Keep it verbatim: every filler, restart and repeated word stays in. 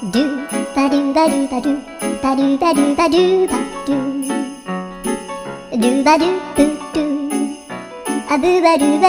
ドゥバドゥバドゥバドゥバドゥバドゥバドゥバドゥドゥバドゥブドゥあぶばるば